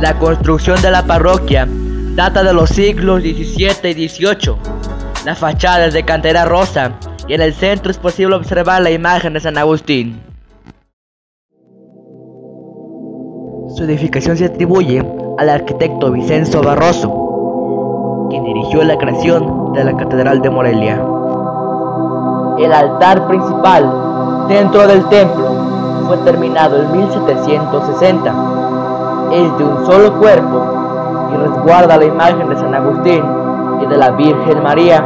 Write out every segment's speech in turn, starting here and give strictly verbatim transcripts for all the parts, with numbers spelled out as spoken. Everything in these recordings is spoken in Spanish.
La construcción de la parroquia data de los siglos diecisiete y dieciocho. La fachada es de cantera rosa y en el centro es posible observar la imagen de San Agustín. Su edificación se atribuye al arquitecto Vicenzo Barroso, quien dirigió la creación de la Catedral de Morelia. El altar principal dentro del templo fue terminado en mil setecientos sesenta. Es de un solo cuerpo y resguarda la imagen de San Agustín y de la Virgen María.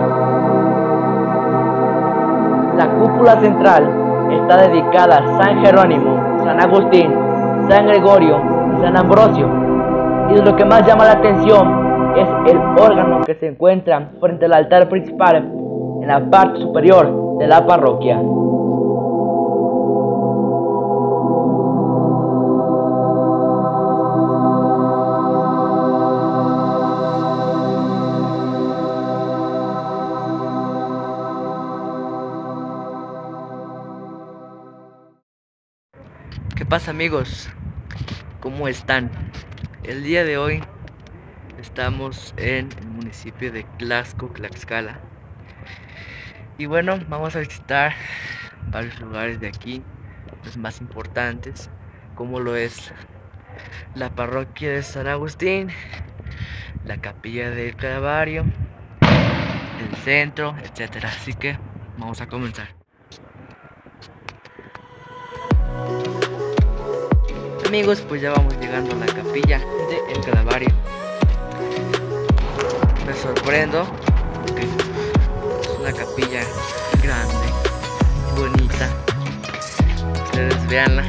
La cúpula central está dedicada a San Jerónimo, San Agustín, San Gregorio y San Ambrosio, y lo que más llama la atención es el órgano que se encuentra frente al altar principal en la parte superior de la parroquia. ¿Qué pasa, amigos? ¿Cómo están? El día de hoy estamos en el municipio de Tlaxco, Tlaxcala. Y bueno, vamos a visitar varios lugares de aquí, los más importantes, como lo es la parroquia de San Agustín, la capilla del Calvario, el centro, etcétera. Así que vamos a comenzar. Amigos, pues ya vamos llegando a la capilla del Calvario. Me sorprendo porque es una capilla grande, bonita. Ustedes veanla.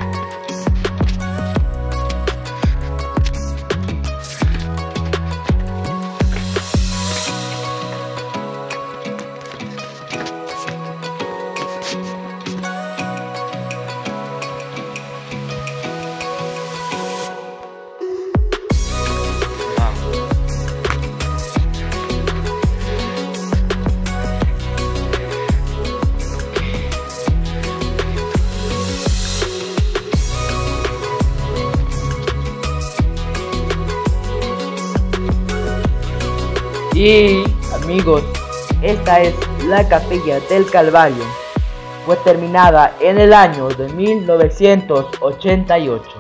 Y amigos, esta es la capilla del Calvario. Fue terminada en el año de mil novecientos ochenta y ocho.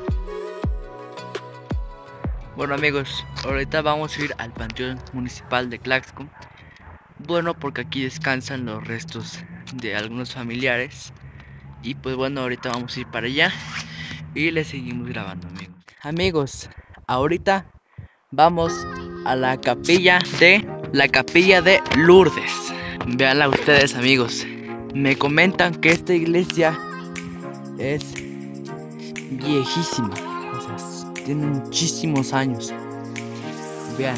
Bueno, amigos, ahorita vamos a ir al Panteón Municipal de Tlaxco. Bueno, porque aquí descansan los restos de algunos familiares. Y pues bueno, ahorita vamos a ir para allá y les seguimos grabando, amigos. Amigos, ahorita vamos a la capilla de la capilla de Lourdes. Veanla ustedes, amigos. Me comentan que esta iglesia es viejísima, o sea, tiene muchísimos años. Vean.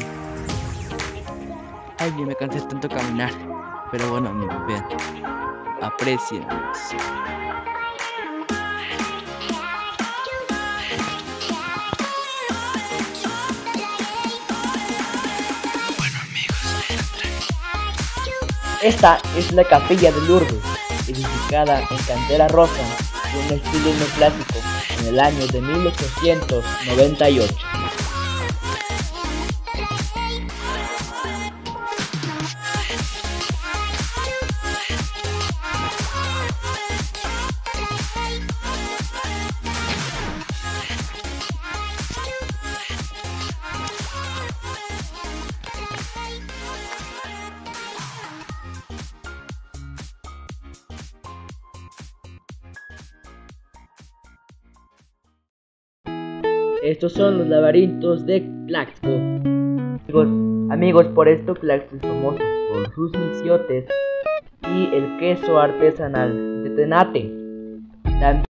Ay, me cansé tanto caminar. Pero bueno, amigos, vean. Aprecien. Esta es la capilla de Lourdes, edificada en cantera rosa de un estilo neoclásico en el año de mil ochocientos noventa y ocho. Estos son los laberintos de Tlaxco. Amigos, amigos, por esto Tlaxco es famoso por sus misiotes y el queso artesanal de Tenate. También